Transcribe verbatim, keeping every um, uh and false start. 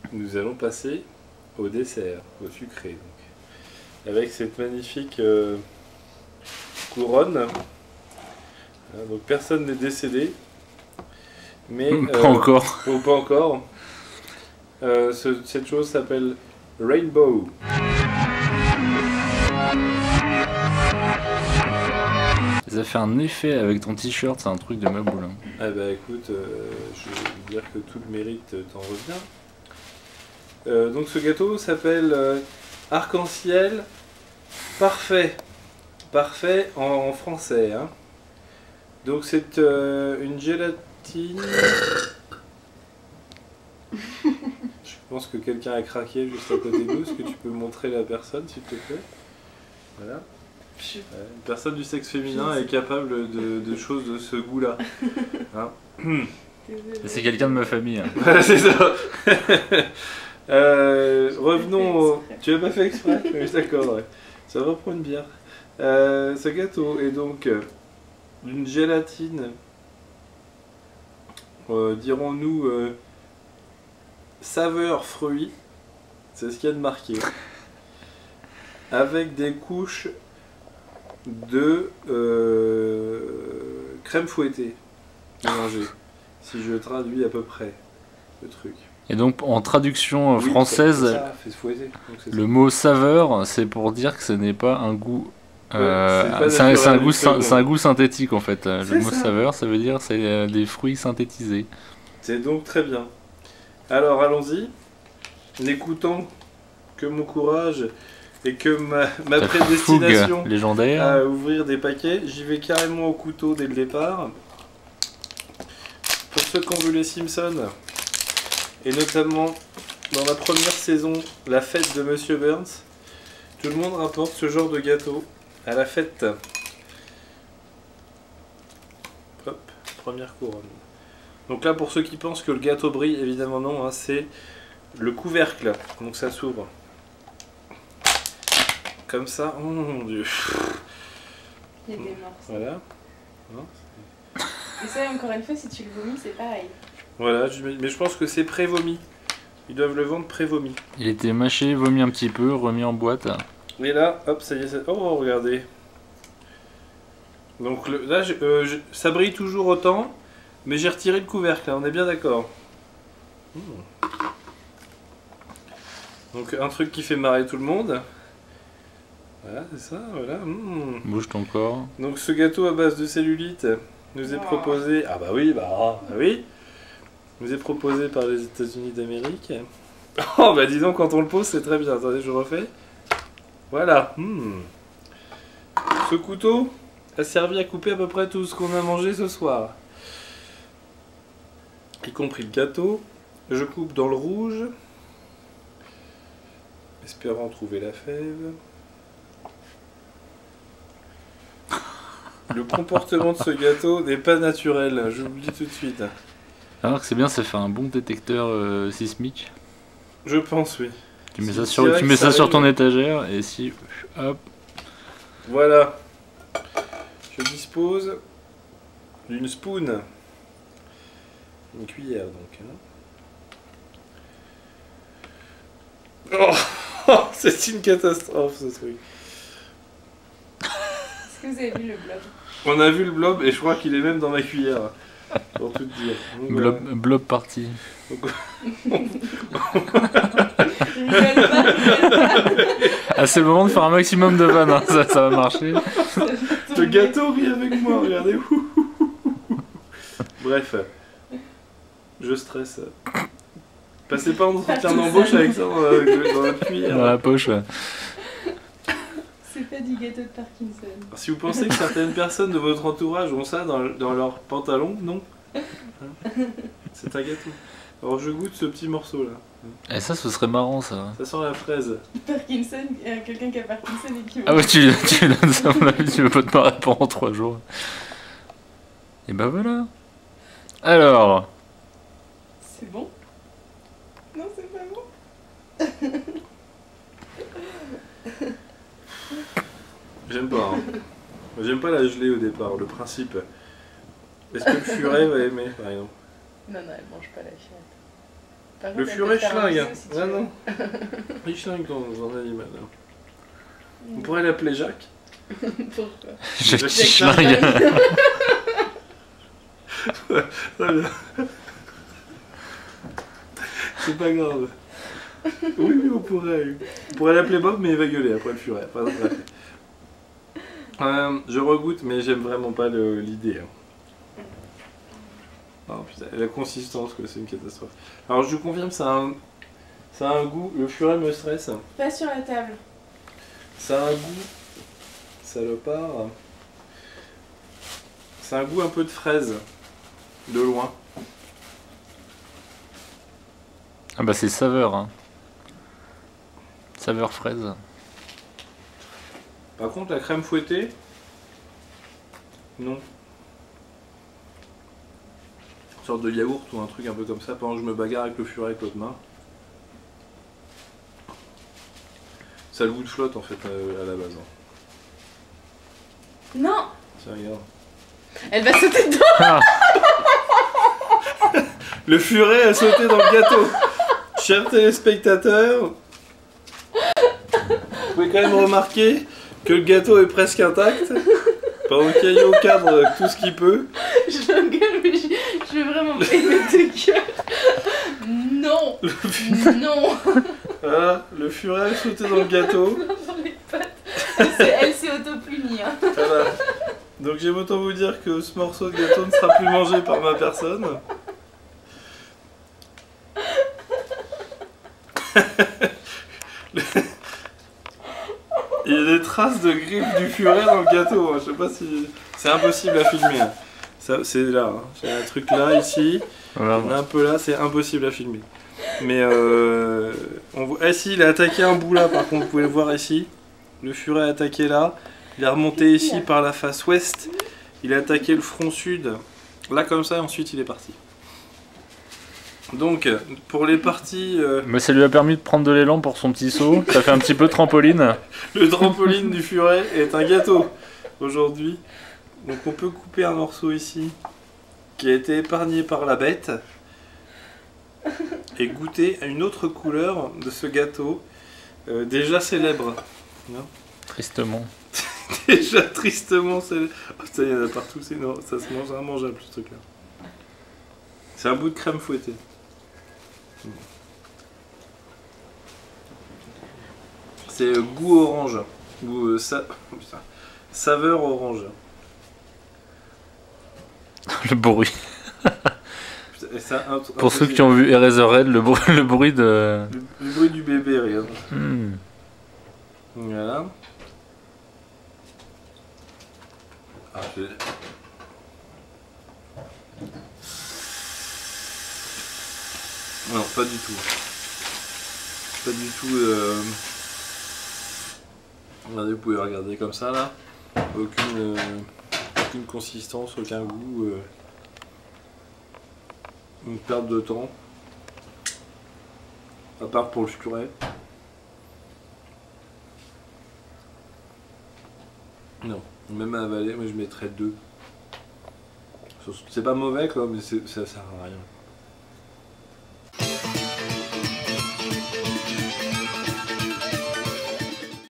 nous allons passer au dessert, au sucré. Donc. Avec cette magnifique euh, couronne. Hein, donc personne n'est décédé. Mais, pas euh, encore. Ou pas encore. Euh, ce, cette chose s'appelle Rainbow. Ça fait un effet avec ton t-shirt, c'est un truc de ma boule. Hein. Ah bah écoute, euh, je vais dire que tout le mérite t'en revient. Euh, donc ce gâteau s'appelle euh, Arc-en-ciel parfait. Parfait en, en français. Hein. Donc c'est euh, une gélatine. Je pense que quelqu'un a craqué juste à côté de nous. Est-ce que tu peux montrer la personne s'il te plaît? Voilà. Une personne du sexe féminin est capable de, de choses de ce goût-là. Hein. C'est quelqu'un de ma famille. Hein. Voilà, c'est ça. euh, revenons au... Tu l'as pas fait exprès? Oui, d'accord, ouais. Ça va prendre une bière. Euh, ce gâteau est donc euh, une gélatine, euh, dirons-nous, euh, saveur fruit. C'est ce qu'il y a de marqué. Avec des couches de euh, crème fouettée mélangée, si je traduis à peu près le truc. Et donc en traduction Oui, française, ça, fait fouetter. Donc, le mot saveur, c'est pour dire que ce n'est pas un goût. Euh, ouais, c'est un, un, goût c'est un goût synthétique en fait. Le mot ça. saveur, ça veut dire c'est euh, des fruits synthétisés. C'est donc très bien. Alors allons-y, n'écoutant que mon courage et que ma, ma prédestination légendaire à ouvrir des paquets, j'y vais carrément au couteau dès le départ. Pour ceux qui ont vu les Simpsons, et notamment dans la première saison, la fête de Monsieur Burns, tout le monde rapporte ce genre de gâteau à la fête. Hop, première couronne. Donc là, pour ceux qui pensent que le gâteau brille, évidemment non, hein, c'est le couvercle, donc ça s'ouvre. Comme ça, oh mon dieu. Il y a des morceaux. Voilà. Non, et ça, encore une fois, si tu le vomis, c'est pareil. voilà, je, mais je pense que c'est pré-vomi. Ils doivent le vendre pré-vomi. Il était mâché, vomi un petit peu, remis en boîte. Et là, hop, ça y est. Ça... Oh, regardez. Donc le, là, je, euh, je, ça brille toujours autant, mais j'ai retiré le couvercle, là, on est bien d'accord. Mmh. Donc un truc qui fait marrer tout le monde. Voilà, c'est ça, voilà. Mmh. Bouge ton corps. Donc ce gâteau à base de cellulite nous est Oh. proposé... Ah bah oui, bah, bah oui. Nous est proposé par les États-Unis d'Amérique. Oh bah dis donc, quand on le pose, c'est très bien. Attendez, je refais. Voilà. Mmh. Ce couteau a servi à couper à peu près tout ce qu'on a mangé ce soir. Y compris le gâteau. Je coupe dans le rouge. Espérant trouver la fève. Le comportement de ce gâteau n'est pas naturel, je vous le dis tout de suite. Alors que c'est bien, ça fait un bon détecteur euh, sismique. Je pense, oui. Tu mets Si, ça sur, tu mets ça, ça sur ton étagère et si... Hop. Voilà. Je dispose d'une spoon. Une cuillère, donc. Hein. Oh, c'est une catastrophe, ce truc. Est-ce que vous avez vu le blob? On a vu le blob et je crois qu'il est même dans ma cuillère. Pour tout dire. Donc, blob, voilà. blob party. Rigole pas, rigole pas. Ah, c'est le moment de faire un maximum de vannes, hein. ça, ça va marcher. Le gâteau rit avec moi, regardez. Bref. Je stresse. Passez pas en entretien d'embauche avec ça dans la, dans la cuillère. Dans la poche, ouais. C'est pas du gâteau de Parkinson. Alors, si vous pensez que certaines personnes de votre entourage ont ça dans, dans leur pantalon, non. Hein, c'est un gâteau. Alors je goûte ce petit morceau là. Et ça, ce serait marrant ça. Ça sent la fraise. Parkinson, euh, quelqu'un qui a Parkinson et qui... Ah ouais, tu, tu donnes ça à mon avis, tu veux pas te marrer pendant trois jours. Et bah voilà. Alors. C'est bon? Non, c'est pas bon. J'aime pas. Hein. J'aime pas la gelée au départ, le principe. Est-ce que le furet va aimer par exemple? Non, non, elle mange pas la chatte. Par Le contre, elle furet peut te faire un schlingue. bisou si tu Ah veux. non. Il schlingue dans dans un animal. On pourrait l'appeler Jacques. Pourquoi? Je Jacques schlingue. Très bien. C'est pas grave. Oui, oui, on pourrait. On pourrait l'appeler Bob, mais il va gueuler après le furet. Enfin, bref. Euh, je regoute, mais j'aime vraiment pas le- l'idée. hein. Oh putain, la consistance, quoi, c'est une catastrophe. Alors je vous confirme, ça a un, ça a un goût. Le furet me stresse. Pas sur la table. Ça a un goût. Salopard. Ça a un goût un peu de fraise. De loin. Ah bah c'est saveur. Hein. Saveur fraise. Par contre, la crème fouettée. Non. Une sorte de yaourt ou un truc un peu comme ça pendant que je me bagarre avec le furet avec l'autre main. Ça a le goût de flotte en fait euh, à la base. hein. Non. Tiens, regarde. Elle va sauter dedans. Ah, Le furet a sauté dans le gâteau. Chers téléspectateurs, vous pouvez quand même remarquer que le gâteau est presque intact. Pendant qu'il y a au cadre tout ce qu'il peut. Je gueule, mais je, je vais vraiment pas y mettre de cœur. Non. Non. Voilà, le furet a sauté dans le gâteau. Dans les pattes. Elle s'est- Elle s'est auto-punie. Hein. Voilà. Donc j'aime autant vous dire que ce morceau de gâteau ne sera plus mangé par ma personne. Il y a des traces de griffes du furet dans le gâteau. hein. Je sais pas si... C'est impossible à filmer. hein. Ça, c'est là. hein. J'ai un truc là, ici. voilà. On a un peu là, c'est impossible à filmer. Mais euh... On... voit- Ah si, il a attaqué un bout là, par contre, vous pouvez le voir ici. Le furet a attaqué là. Il est remonté ici par la face ouest. Il a attaqué le front sud. Là comme ça, et ensuite il est parti. Donc, pour les parties... euh, Mais ça lui a permis de prendre de l'élan pour son petit saut. Ça fait un petit peu trampoline. Le trampoline du furet est un gâteau aujourd'hui. Donc on peut couper un morceau ici qui a été épargné par la bête et goûter à une autre couleur de ce gâteau euh, déjà célèbre. Non Tristement. déjà tristement célèbre. Oh, ça y en a partout, c'est non, ça se mange immangeable ce truc là. C'est un bout de crème fouettée. C'est euh, goût orange. Goût euh, sa... oh, putain. Saveur orange. Le bruit. Putain, et ça, un- Pour un- ceux qui ont vu Eraserhead, le, bruit, le bruit de... Le, le bruit du bébé, regarde. Hmm. Voilà. Ah, je... Non, pas du tout. Pas du tout. Euh... Regardez, vous pouvez regarder comme ça là. Aucune, euh, aucune consistance, aucun goût. Euh... Une perte de temps. À part pour le furet. Non, même à avaler, moi je mettrais deux. C'est pas mauvais quoi, mais c'est- ça sert à rien.